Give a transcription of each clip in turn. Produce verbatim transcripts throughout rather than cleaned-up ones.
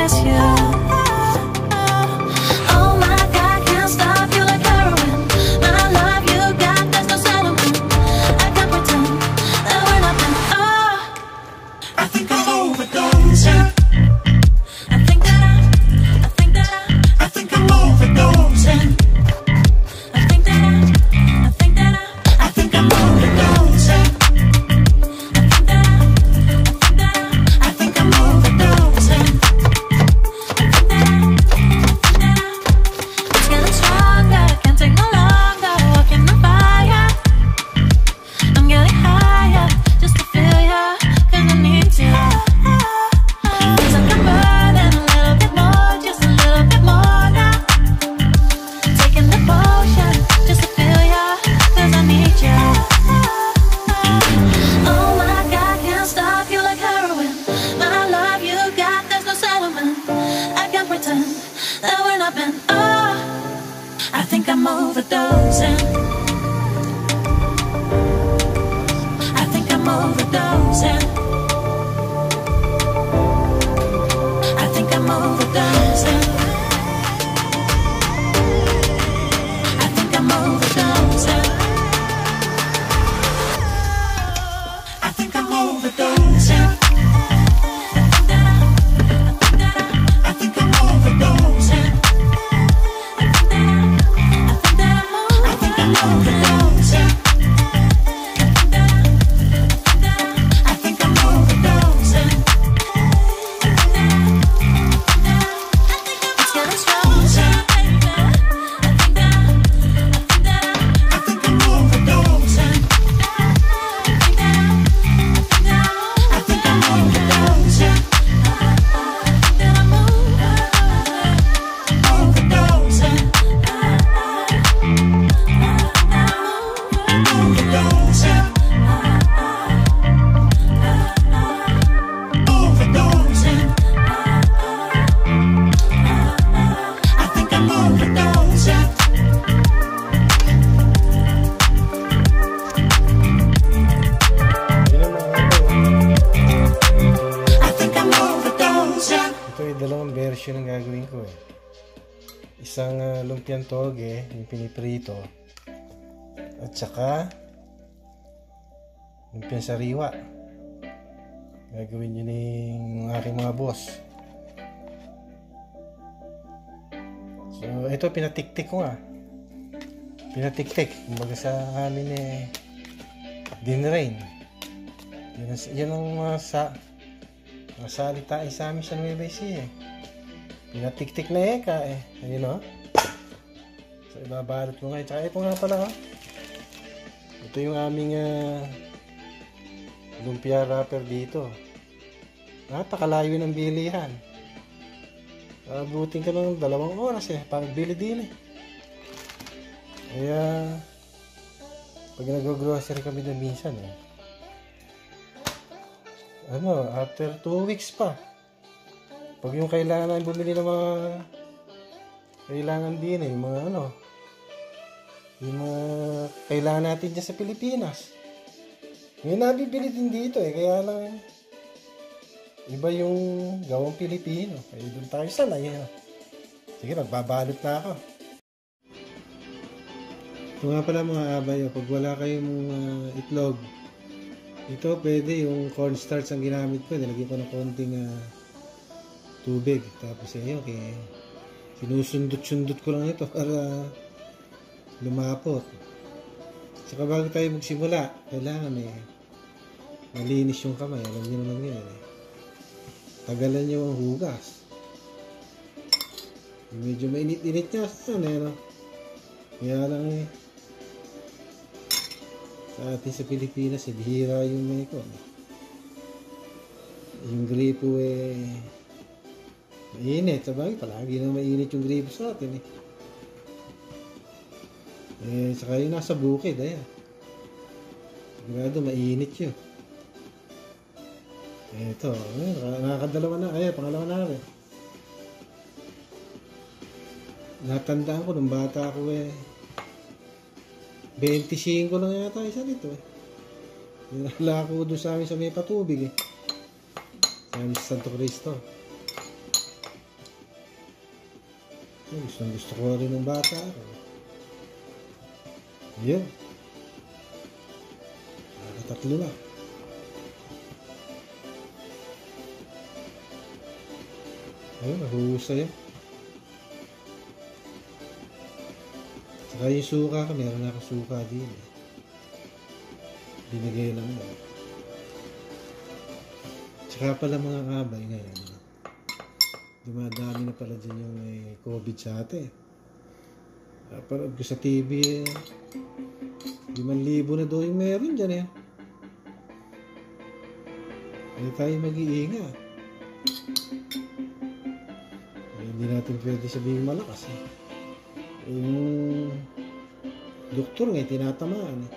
miss you. Oh my God, can't stop you like heroin. My love you got, there's no settlement. I can't pretend that we're nothing. Oh, I think I'm overdosing. I think that I, I think that I, I think I'm overdosing. I think that I, I think that I, I think I'm overdosing. I think that I, I think that I, I think I'm overdosing. I think that I, I think that I, it's getting stronger, can't take no longer, walking the fire. I'm getting higher, just to feel ya, 'cause I need you. Feels like I'm burning a little bit more, just a little bit more now. Taking the potion, just to feel ya, 'cause I need you. Oh my God, can't stop you like heroin. My love you got, there's no settlement. I can't pretend that we're nothing. Oh, I think I'm overdosing. I think I'm overdosing. I think I'm overdosing. I think I'm overdosing. I think I'm overdosing. I think I'm overdosing. I think that I, I think that I'm, I think I'm overdosing. I think that I, I think I'm overdosing. It's getting stronger, baby. I think that I, I think that I, I think I'm overdosing. I think that I, I think that I, I think I'm overdosing. I think that I'm overdosing. Overdosing. I think I'm overdosing. I think I'm overdosing. Ito ay dalawang version ang gagawin ko eh. Isang uh, lumpiang toge, yung piniprito. At saka lumpiang sariwa. Gagawin yun ng aking mga boss. So ito pinatiktik ko nga. Pinatiktik. Kumbaga sa amin eh dinrain. Yun, ang- yun ang mga sa mga salita ay sa amin sa Nueva Ecija eh. Pinatiktik na eka eh. Ayun o. So ibabalot mo ngayon. Tsaka ito nga pala o. Ito yung aming uh, lumpia wrapper dito. Napakalayo ng bilihan. Abutin ka ng dalawang oras eh. Pagbili din eh. Kaya pag nag-grocery kami doon minsan eh. Ano, after two weeks pa. Pag yung kailangan namin bumili ng mga kailangan din eh, yung mga ano, yung mga kailangan natin dyan sa Pilipinas. May nabibili din dito eh, kaya lang iba yung gawang Pilipino. Kaya doon tayo sanay eh. Sige, magbabalot na ako. Ito nga pala mga abay, pag wala kayong uh, itlog, ito pwede yung cornstarch ang ginamit ko. Nilagyan ko ng konting uh, tubig. Tapos yun, okay, sinusundot-sundot ko lang ito para lumapot. Saka bago tayo magsimula, kailangan eh malinis yung kamay. Alam niyo naman yun eh. Tagalan nyo ang hugas. Medyo mainit-init niya saan eh, no? Kaya lang eh sa atin sa Pilipinas eh, bihira yung may ko. Yung gripo eh mainit. Sabagay, palagi na mainit yung gripo sa atin eh. Eh, saka yung nasa bukid, ayan. Sigurado, mainit yun. Ito, eh, nakakadalawa na. Ayan, pangalawa na rin. Natandaan ko nung bata ako eh. twenty-five lang yata isa dito eh. Nalala ko doon sa amin sa may patubig eh. Sa amin sa Santo Cristo. Gusto, gusto ko rin ng bata. Yun. Nakatatlo na. Ayun, nahuhusay yun. Saka yung suka ka, meron na suka din. Binigay lang yun. Saka pala mga kabay ngayon. Dumadami na pala dyan yung may COVID sa atin. Parang ko sa T V eh. limang libo na daw yung meron dyan eh. Hindi tayo mag-iingat. Eh, hindi natin pwede sabihin malakas eh. Yung doktor nga tinatamaan eh.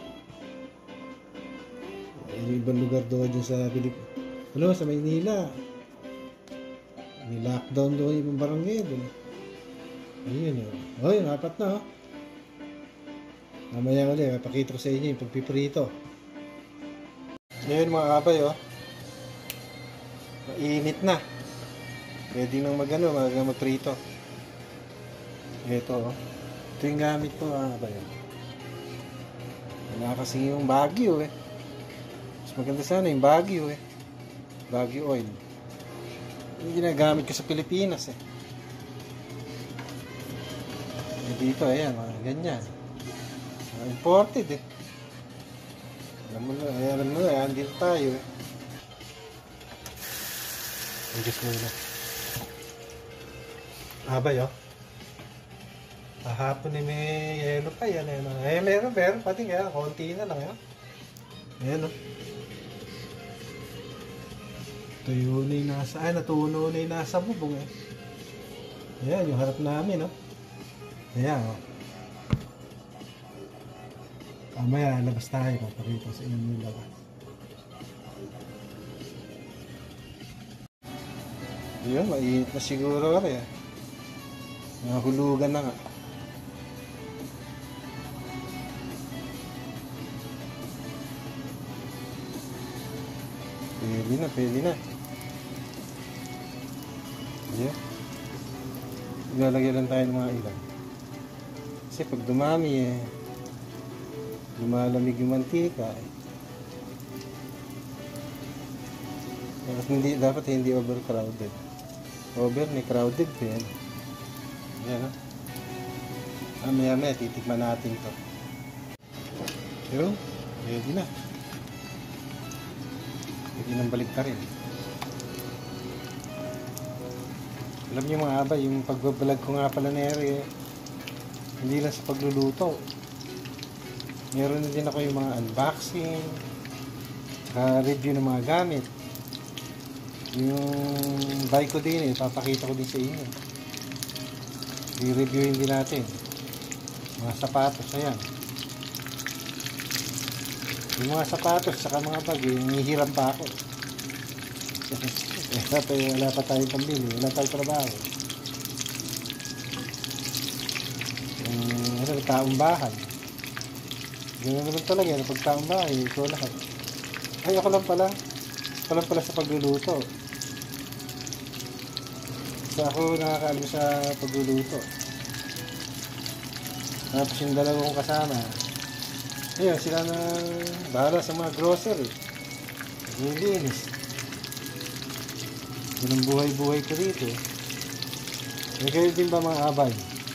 Eh, yung ibang lugar daw dyan sa Pilipinas. Ano, sa Maynila. Ni-lockdown daw yung ibang barangay doon. Ayun eh. Oh, yung apat na oh. Mamaya ulit, mapakita ko sa inyo yung pagpiprito. Ngayon mga kabay oh. Mainit na. Pwede nang magano, mag magprito. Ito oh. Ito yung gamit ko mga kabay oh. Wala kasi yung Baguio eh. Mas maganda sana yung Baguio eh. Baguio oil. Yung ginagamit ko sa Pilipinas eh. E dito ayan, mga ganyan. Uh, imported eh. Alam mo na, ay, alam mo na, ayan dito tayo eh. Ang Diyos mo na. Abay oh. Kahapon eh may yelo pa yan eh. Eh meron, meron pati kaya, konti na lang yan. Ayan oh. Tuyo na yung nasa, ay natuno na yung nasa bubong eh. Ayan, yung harap namin, no? Ayan, oh. Mamaya, labas tayo, papakita sa inyo yung labas. Ayan, mainit na siguro rin eh. Nahulugan na nga. Pwede na, pwede na. Yeah. Ilalagay lang tayo ng mga ilan. Kasi pag dumami eh, lumalamig yung mantika eh. Dapat hindi, dapat hindi overcrowded. Over, may crowded din. Yan ha. Ah, maya maya, titikman natin to. Yun, ready na. Pwede nang balik ka rin. Alam niyo mga abay, yung pagbablog ko nga pala na ere, hindi lang sa pagluluto. Meron na din ako yung mga unboxing, uh, review ng mga gamit. Yung bike ko din eh, papakita ko din sa inyo. I-reviewin din natin. Mga sapatos, ayan. Yung mga sapatos, saka mga bag, yung hihiram pa ako. Wala pa, wala pa tayong pambili, wala tayong trabaho. Um, ano, taong bahay. Ganyan naman talaga yan, pag taong bahay, ito lahat. Ay, ako lang pala. Ako lang pala sa pagluluto. So ako nakakaalam sa pagluluto. Tapos yung dalawang kasama, ayun, sila na bahala sa mga grocery. Nilinis. Yun ang buhay-buhay ko dito. May kayo din ba mga abay?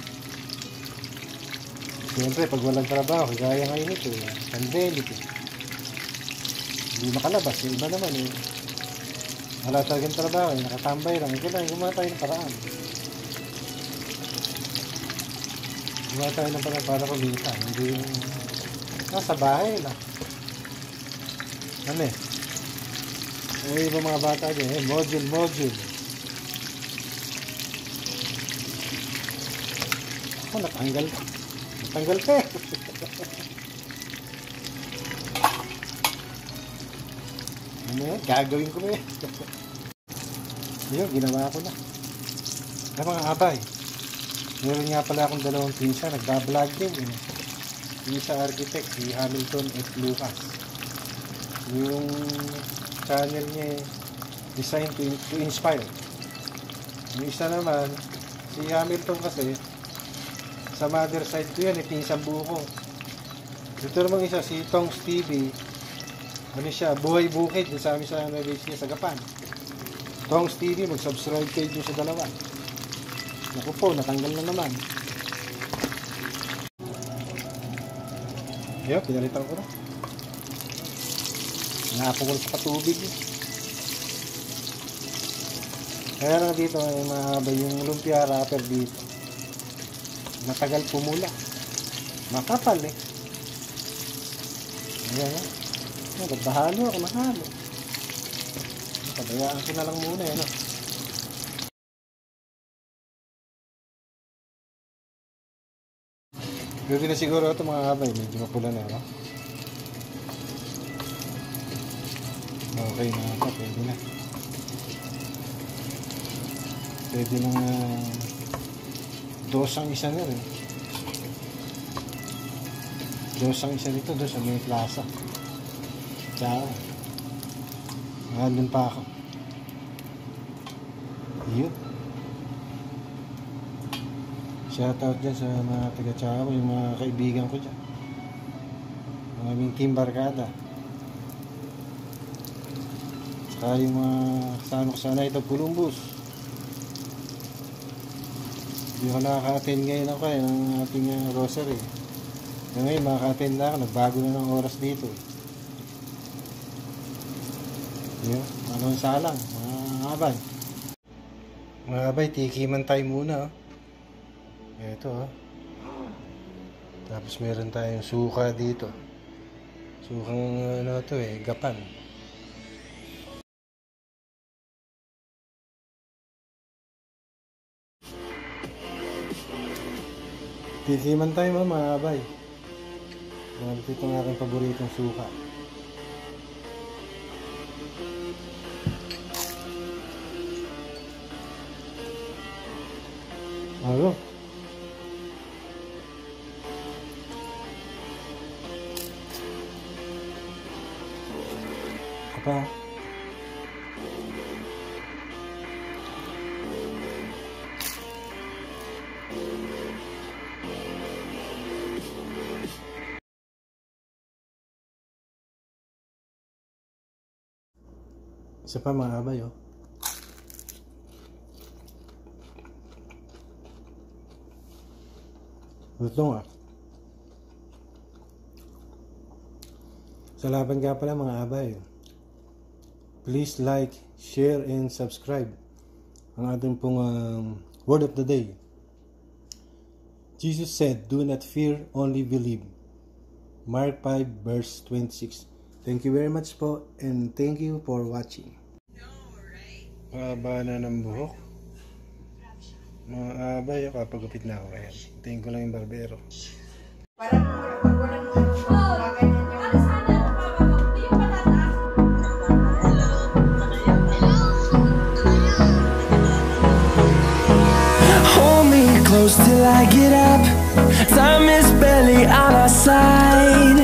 Siyempre, pag walang trabaho, kagaya ngayon ito, pandemic eh. Hindi makalabas. Yung iba naman eh. Wala talagang trabaho eh. Nakatambay lang. Kailangan gumawa tayo ng paraan. Gumawa tayo ng paraan para kumita. Hindi yung nasa bahay lang. Ano eh? May iba mga bata dyan, eh, module, module. Ako, natanggal ka. Natanggal ka eh. Ano yan? Gagawin ko eh. Yun, ginawa ko na. Ay, mga abay. Meron nga pala akong dalawang pinsa, nagbablog din eh. Yung sa architect, si Hamilton F. Lucas. Yung channel niya Design to, to Inspire. Yung isa naman Si Hamilton kasi, sa mother side ko yan, eh, pinsan buo ko. Ito namang isa, si Tong Stevie, ano siya, buhay bukid, yung sa amin sa Nueva Ecija, sa Gapan. Tong Stevie, mag-subscribe kayo dun sa dalawa. Naku po, natanggal na naman. Yo, pinalitan ko na. Napo ko sa patubig. Kaya lang dito, ay mahaba yung lumpia wrapper dito. Matagal pumula. Makapal eh. Ayan yan. Oh, nagbahalo ako, mahalo. Pabayaan ko na lang muna yan. No? Pwede na siguro ito mga kabay. Medyo mapula na. No? Okay na ito. Pwede na. Pwede na uh, dos ang isa na rin. Dos ang isa nito. Dos ang may plaza. Tsaka. Nandun pa ako. Yun. Shoutout dyan sa mga taga-Chawa, yung mga kaibigan ko dyan. Mga aming team barkada. Saka yung mga kasama ko sana ito, Columbus. Hindi ko nakaka-attend ngayon ako eh, ng ating uh, rosary. Ngayon, makaka-attend na ako, nagbago na ng oras dito. Yun, anong salang, mga abay. Mga abay, tikiman tayo muna. Oh. Ito oh. Tapos meron tayong suka dito. Sukang ano to eh, Gapan. Tikiman tayo mga abay. Ito ang aking paboritong suka. Ano? Apa? Isa pa mga abay oh. Ito nga. Sa laban nga pala mga abay. Please like, share, and subscribe. Ang ating pong um, word of the day. Jesus said, "Do not fear, only believe." Mark five verse twenty-six. Thank you very much po, and thank you for watching. Mahaba na ng buhok. Mga abay, kapagupit na ako kaya. Tingin ko lang yung barbero. Hold me close till I get up. Time is barely on our side.